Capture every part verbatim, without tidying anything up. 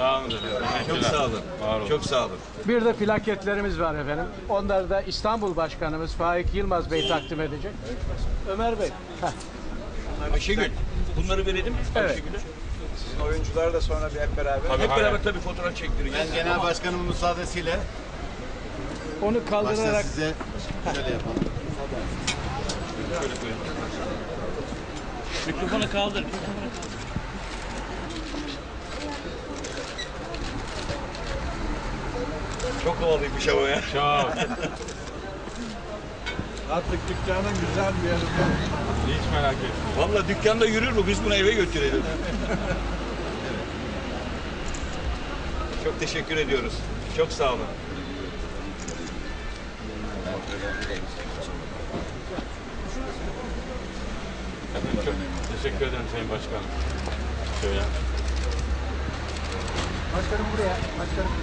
Sağ olun efendim. Çok sağ olun. Var olun. Çok sağ olun. Bir de plaketlerimiz var efendim. Onları da İstanbul Başkanımız Faik Yılmaz Bey takdim edecek. Ömer Bey. Heh. Ayşegül, bunları verelim. Evet. Ayşegül'e. Sizin oyuncular da sonra bir hep beraber. Tabii, Hep hayır. beraber tabii fotoğraf çektireceğiz. Ben genel başkanımın müsaadesiyle Onu başta kaldırarak size şöyle yapalım. Şöyle koyalım. Mikrofonu kaldır. Çok havalıymış ama ya. Çok. Artık dükkanın güzel bir yeri var. Hiç merak etme. Vallahi dükkanda yürür mü? Biz bunu eve götürelim. Çok teşekkür ediyoruz. Çok sağ olun. Efendim, çok teşekkür ederim Sayın Başkanım. Şöyle. Başkanım buraya. Başkanım.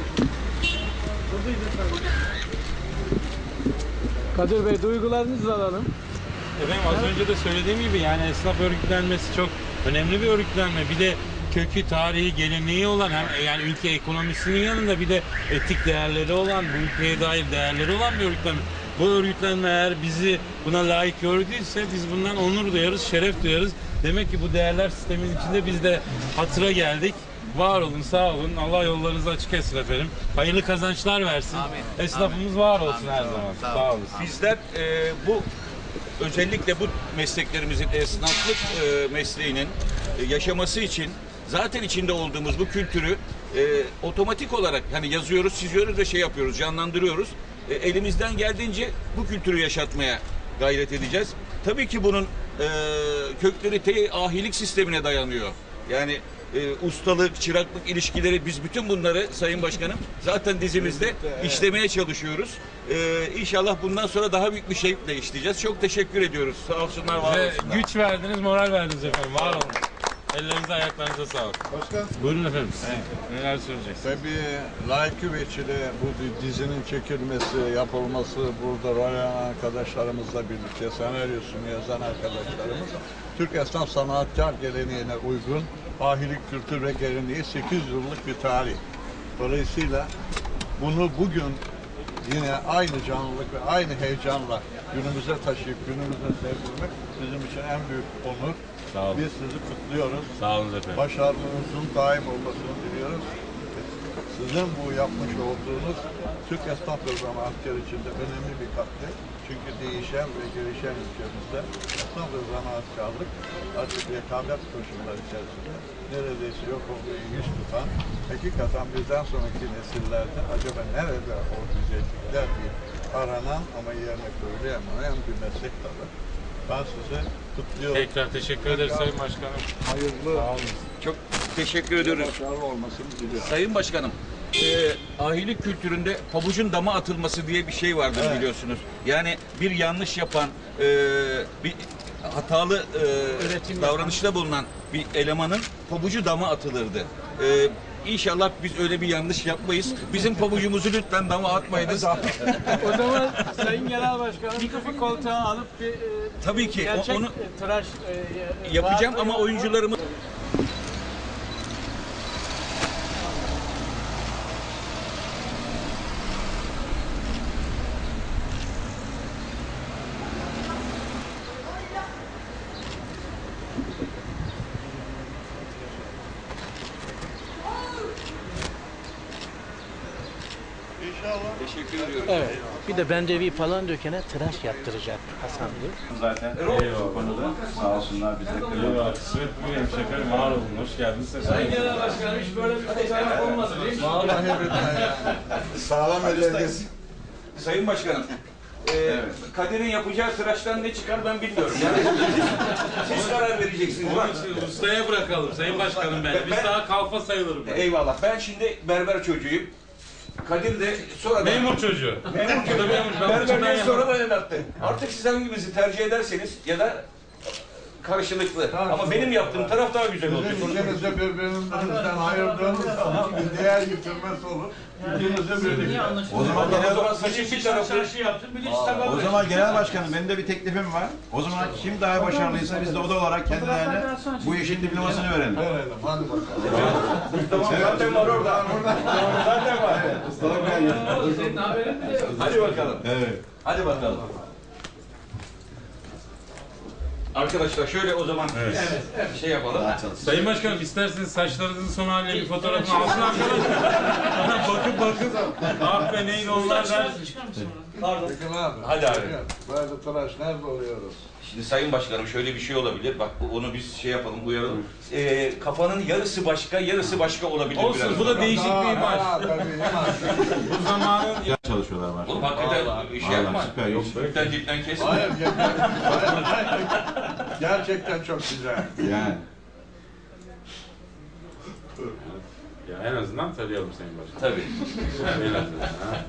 Kadir Bey, duygularınızı alalım. Efendim az önce de söylediğim gibi yani esnaf örgütlenmesi çok önemli bir örgütlenme. Bir de kökü, tarihi, geleneği olan hem yani ülke ekonomisinin yanında bir de etik değerleri olan, bu ülkeye dair değerleri olan bir örgütlenme. Bu örgütlenme eğer bizi buna layık gördüyse biz bundan onur duyarız, şeref duyarız. Demek ki bu değerler sistemin içinde biz de hatıra geldik. Var olun, sağ olun. Allah yollarınızı açık etsin efendim. Hayırlı kazançlar versin. Amin. Esnafımız Amin. var olsun Amin. her Sağ olun. zaman. Sağ Sağ olun. olun. Bizler e, bu özellikle bu mesleklerimizin esnaflık e, mesleğinin e, yaşaması için zaten içinde olduğumuz bu kültürü e, otomatik olarak hani yazıyoruz, çiziyoruz ve şey yapıyoruz, canlandırıyoruz. E, elimizden geldiğince bu kültürü yaşatmaya gayret edeceğiz. Tabii ki bunun e, kökleri te ahilik sistemine dayanıyor. Yani e, ustalık, çıraklık ilişkileri biz bütün bunları Sayın Başkanım zaten dizimizde işlemeye çalışıyoruz. E, İnşallah bundan sonra daha büyük bir şeyle işleyeceğiz. Çok teşekkür ediyoruz. Sağ olsunlar, var Ve olsunlar. güç verdiniz, moral verdiniz efendim. Var olun. Ellerinize, ayaklarınıza sağlık. Başkan, Buyurun efendim. Neler söyleyeceksiniz? tabii layıkı veçile bu dizinin çekilmesi, yapılması, burada rol alan arkadaşlarımızla birlikte senaryosunu yazan arkadaşlarımız Türk esnaf sanatkar geleneğine uygun ahilik kültür ve geleneği sekiz yıllık bir tarih. Dolayısıyla bunu bugün yine aynı canlılık ve aynı heyecanla günümüze taşıyıp günümüze sevdirmek bizim için en büyük onur. Sağ olun. Biz sizi kutluyoruz. Sağ olun efendim. Başarınızın daim olmasını diliyoruz. Sizin bu yapmış olduğunuz Türk esnaf ve zanaatkar için de önemli bir katkı. Çünkü değişen ve gelişen ülkemizde esnaf ve zanaatkarlık artık rekabet koşulları içerisinde neredeyse yok olduğu yüz tutan, hakikaten bizden sonraki nesillerde acaba nerede o güzellikler bir aranan ama yerine koyulamayan bir meslek dalı. Ben size kutluyorum. Tekrar teşekkür ederiz Sayın Başkanım. Hayırlı, Sağ olun. Çok teşekkür ediyoruz. başarılı olmasını diliyorum. Sayın Başkanım, e, ahilik kültüründe pabucun dama atılması diye bir şey vardır, Evet. biliyorsunuz. Yani bir yanlış yapan, e, bir hatalı e, davranışta bulunan bir elemanın pabucu dama atılırdı. E, İnşallah biz öyle bir yanlış yapmayız. Bizim pabucumuzu lütfen dama atmayınız. O zaman Sayın Genel Başkanım bir koltuğa alıp bir e, Tabii ki, gerçek onu e, tıraş e, yapacağım vaatı- ama oyuncularımı... İnşallah. Teşekkür ediyorum. Evet. Bir de bendevi falan dökene tıraş yaptıracak Hasan Bey. Zaten o konuda sağ olsunlar bize kırmızı. Eyvallah. Kısmet bugün efendim. Var olun. Hoş geldiniz. Sayın Genel Başkanım hiç böyle bir fotoğraf olmadı değil mi? Vallahi billahi ya. Sağlam elleriniz. Sayın Başkanım, e, Kadir'in yapacağı tıraştan ne çıkar ben bilmiyorum. Yani siz karar vereceksiniz. Bak. Onun için ustaya bırakalım Sayın Başkanım ben. Biz Ben- daha kalfa sayılırım. Ben. Eyvallah. Ben şimdi berber çocuğuyum. Kadir de sonra Memur çocuğu. Memur O da memur. Ben Berberden uçumdan sonra yaparım. da yarattı. Artık siz hangimizi tercih ederseniz ya da karşılıklı. Tamam. Ama benim yaptığım taraf daha güzel olacak. Sizin ikinizi birbirinizden ayırdığınız zaman bir değer yitirmesi olur. İkinizi birlikte. O zaman O genel, zaman saçın bir tarafı o zaman genel başkanım benim de bir teklifim var. O zaman kim daha başarılıysa biz de oda olarak kendilerine bu işin diplomasını verelim. Verelim. Hadi bakalım. tamam zaten var orada. Zaten var. Hadi bakalım. Evet. Hadi bakalım. Arkadaşlar şöyle o zaman bir şey yapalım. Sayın Başkanım isterseniz saçlarınızın son haline bir fotoğrafını alsın arkadaşlar. Bana bakıp bakıp ah be neydi onlar dersin. Bakın abi. Hadi abi. Böyle tıraş nerede oluyoruz? Şimdi Sayın Başkanım şöyle bir şey olabilir. Bak bu- onu biz şey yapalım, uyaralım. Ee, kafanın yarısı başka, yarısı başka olabilir Olsun biraz bu da sonra. değişik bir imaj. Aa, tabii imaj. Bu zamanın Çalışıyorlar var. Oğlum hakikaten şey yapma. süper, yok. Cidden cidden kesme. Hayır, gerçekten, gerçekten, gerçekten çok güzel. Yani. ya en azından tanıyalım Sayın Başkanım. Tabii. En azından. Ha.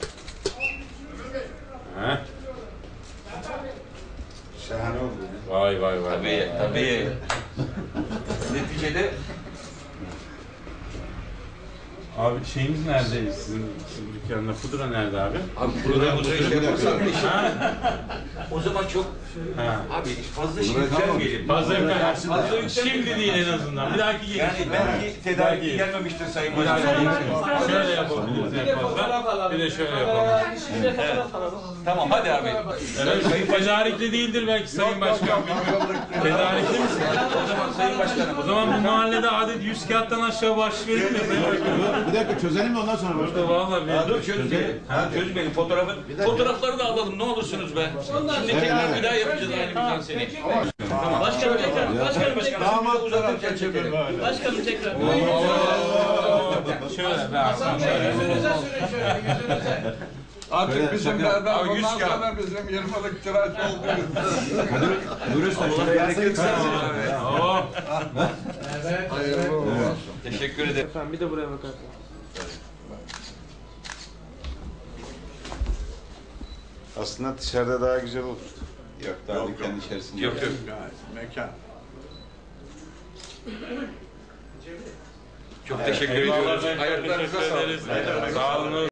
Ha. Şahane oldu. Vay vay vay. Tabii, tabii. Neticede Abi şeyimiz nerede sizin, sizin dükkanda? Pudra nerede abi? abi burada bu şey yaparsak işin- Ha? o zaman çok Ha. abi fazla şey yükselmeyelim. Fazla yüklen. Şimdi değil en azından. Bir dahaki gelin. Yani belki tedarik gelmemiştir Sayın Bir dahaki Başkanım. gelin. Şöyle yapabiliriz en fazla. Bir de şöyle yapalım. Tamam hadi abi. Evet, sayın tedarikli değildir belki Sayın Başkan. Tedarikli misin? O zaman Sayın Başkanım. O zaman bu mahallede adet yüz kağıttan aşağı bahşiş verir mi Sayın Başkanım? Bir dakika çözelim mi ondan sonra başkanım? Burada vallahi Ya bir... dur çözmeyelim. Çözmeyelim fotoğrafı. Fotoğrafları da alalım ne olursunuz be. Şimdi tekrar bir daha yapacağız aynı bizden seni. Başkanım tekrar, başkanım tekrar, Damat uzatırken tarafta çekelim. çekelim böyle. başkanım tekrar. Şöyle be Hasan şöyle. Yüzünüze sürün şöyle, yüzünüze. Artık Şöyle bizimlerden Abi yüz bundan kağıt. sonra bizim yirmilik tıraş olduğumuz. Buyurun usta. Oh. Hayırlı olsun. Teşekkür ederim. Bir de buraya bakarsın. Aslında dışarıda daha güzel olur. Yok daha Yok, dükkanın yok. içerisinde. Yok yok. Gayet mekan. Çok teşekkür ediyoruz. Eyvallah, Ayaklarınıza teşekkür sağlık. ederiz. Sağ olun.